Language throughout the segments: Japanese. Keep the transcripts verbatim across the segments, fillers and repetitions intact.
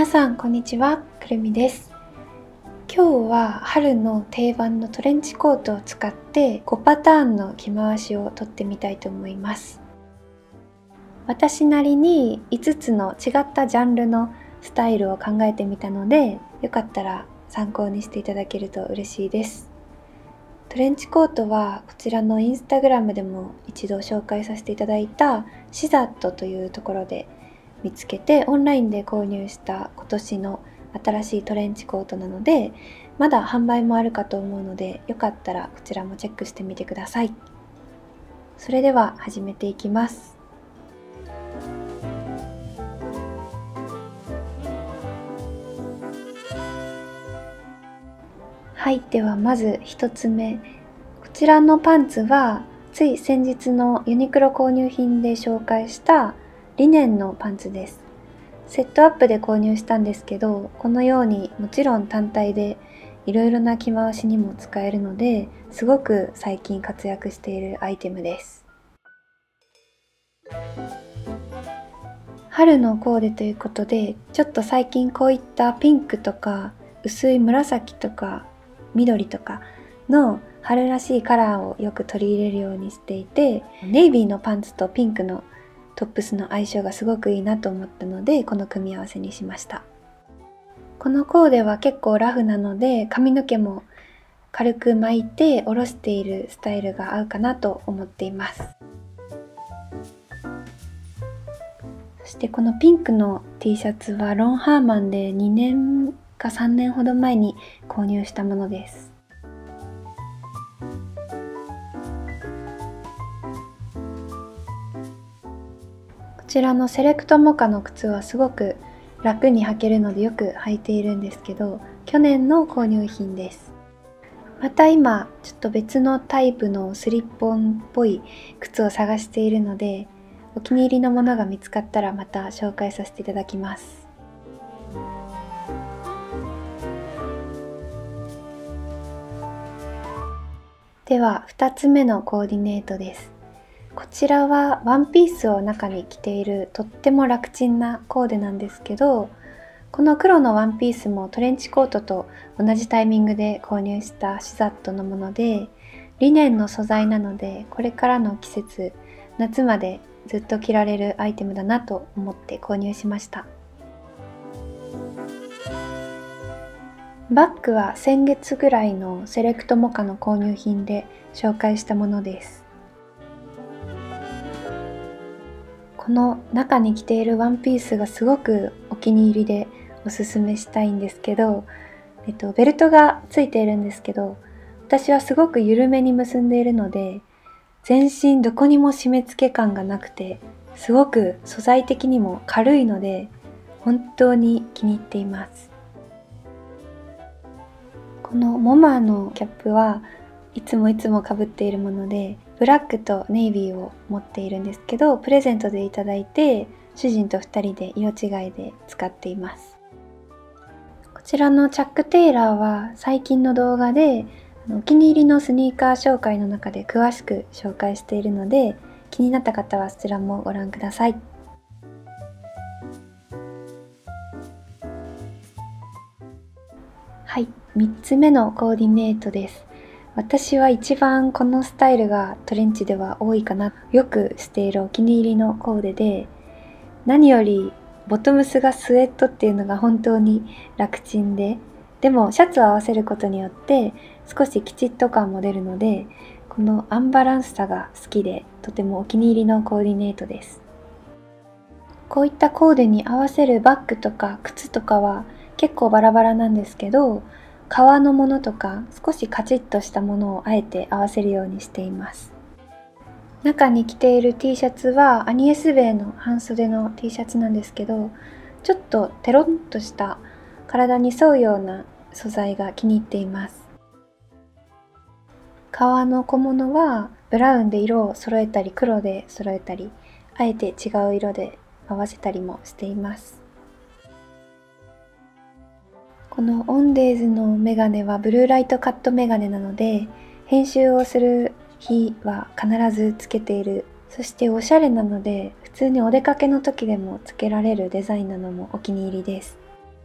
皆さんこんにちは、くるみです。今日は春の定番のトレンチコートを使ってごパターンの着回しをとってみたいと思います。私なりにいつつの違ったジャンルのスタイルを考えてみたので、よかったら参考にしていただけると嬉しいです。トレンチコートはこちらのインスタグラムでも一度紹介させていただいたシザットというところで見つけてオンラインで購入した今年の新しいトレンチコートなので、まだ販売もあるかと思うので、よかったらこちらもチェックしてみてください。それでは始めていきます。はい、ではまずひとつめ、こちらのパンツはつい先日のユニクロ購入品で紹介したリネンのパンツです。セットアップで購入したんですけど、このようにもちろん単体でいろいろな着回しにも使えるので、すごく最近活躍しているアイテムです。春のコーデということで、ちょっと最近こういったピンクとか薄い紫とか緑とかの春らしいカラーをよく取り入れるようにしていて、ネイビーのパンツとピンクのトップスの相性がすごくいいなと思ったので、この組み合わせにしました。このコーデは結構ラフなので、髪の毛も軽く巻いて下ろしているスタイルが合うかなと思っています。そしてこのピンクの T シャツはロンハーマンでにねんかさんねんほど前に購入したものです。こちらのセレクトモカの靴はすごく楽に履けるのでよく履いているんですけど、去年の購入品です。また今ちょっと別のタイプのスリッポンっぽい靴を探しているので、お気に入りのものが見つかったらまた紹介させていただきます。ではふたつめのコーディネートです。こちらはワンピースを中に着ているとっても楽ちんなコーデなんですけど、この黒のワンピースもトレンチコートと同じタイミングで購入したシザットのもので、リネンの素材なのでこれからの季節、夏までずっと着られるアイテムだなと思って購入しました。バッグは先月ぐらいのセレクトモカの購入品で紹介したものです。この中に着ているワンピースがすごくお気に入りでおすすめしたいんですけど、えっと、ベルトがついているんですけど、私はすごく緩めに結んでいるので、全身どこにも締め付け感がなくて、すごく素材的にも軽いので、本当に気に入っています。このモマのキャップはいつもいつもかぶっているもので、ブラックとネイビーを持っているんですけど、プレゼントでいただいて、主人とふたりで色違いで使っています。こちらのチャック・テイラーは最近の動画でお気に入りのスニーカー紹介の中で詳しく紹介しているので、気になった方はそちらもご覧ください。はい、みっつめのコーディネートです。私は一番このスタイルがトレンチでは多いかな、よくしているお気に入りのコーデで、何よりボトムスがスウェットっていうのが本当に楽ちんで、でもシャツを合わせることによって少しきちっと感も出るので、このアンバランスさが好きでとてもお気に入りのコーディネートです。こういったコーデに合わせるバッグとか靴とかは結構バラバラなんですけど、革のものとか少しカチッとしたものをあえて合わせるようにしています。中に着ている T シャツはアニエスベイの半袖の T シャツなんですけど、ちょっとテロンとした体に沿うような素材が気に入っています。革の小物はブラウンで色を揃えたり黒で揃えたり、あえて違う色で合わせたりもしています。このオンデーズのメガネはブルーライトカットメガネなので、編集をする日は必ずつけている。そしておしゃれなので普通にお出かけの時でもつけられるデザインなのもお気に入りです。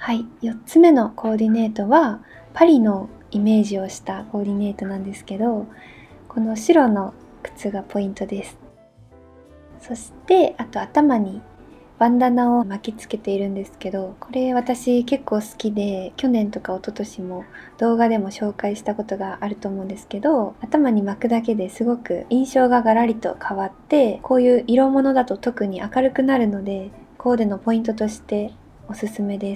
はい、よっつめのコーディネートはパリのイメージをしたコーディネートなんですけど、この白の靴がポイントです。そしてあと頭にバンダナを巻きつけているんですけど、これ私結構好きで、去年とか一昨年も動画でも紹介したことがあると思うんですけど、頭に巻くだけですごく印象がガラリと変わって、こういう色物だと特に明るくなるので、コーデのポイントとしておすすめです。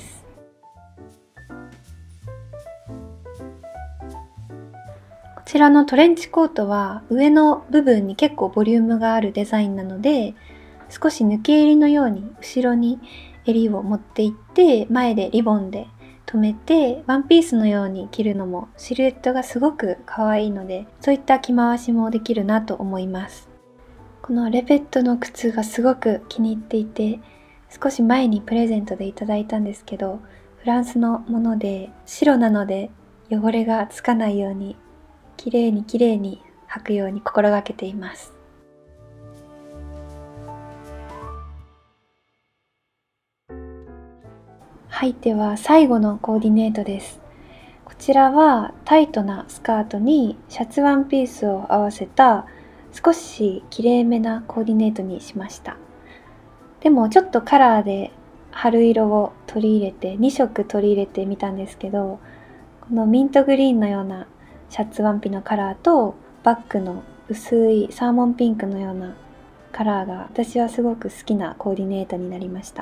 こちらのトレンチコートは上の部分に結構ボリュームがあるデザインなので、少し抜け襟のように後ろに襟を持っていって前でリボンで留めてワンピースのように着るのもシルエットがすごく可愛いので、そういった着回しもできるなと思います。このレペットの靴がすごく気に入っていて、少し前にプレゼントでいただいたんですけど、フランスのもので白なので汚れがつかないようにきれいにきれいに履くように心がけています。はい、では最後のコーディネートです。こちらはタイトなスカートにシャツワンピースを合わせた少しきれいめなコーディネートにしました。でもちょっとカラーで春色を取り入れてに色取り入れてみたんですけど、このミントグリーンのようなシャツワンピのカラーとバッグの薄いサーモンピンクのようなカラーが私はすごく好きなコーディネートになりました。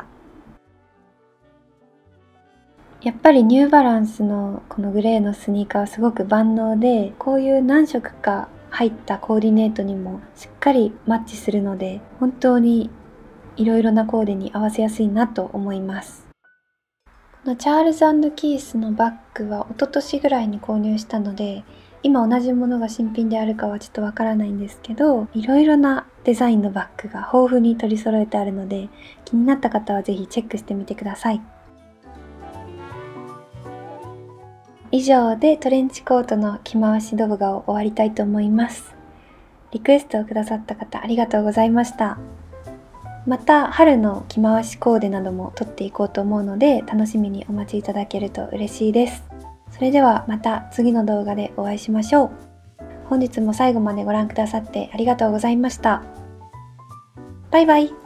やっぱりニューバランスのこのグレーのスニーカーはすごく万能で、こういう何色か入ったコーディネートにもしっかりマッチするので、本当にいろいろなコーデに合わせやすいなと思います。このチャールズ&キースのバッグは一昨年ぐらいに購入したので、今同じものが新品であるかはちょっとわからないんですけど、いろいろなデザインのバッグが豊富に取り揃えてあるので、気になった方はぜひチェックしてみてください。以上でトレンチコートの着回し動画を終わりたいと思います。リクエストをくださった方ありがとうございました。また春の着回しコーデなども撮っていこうと思うので、楽しみにお待ちいただけると嬉しいです。それではまた次の動画でお会いしましょう。本日も最後までご覧くださってありがとうございました。バイバイ。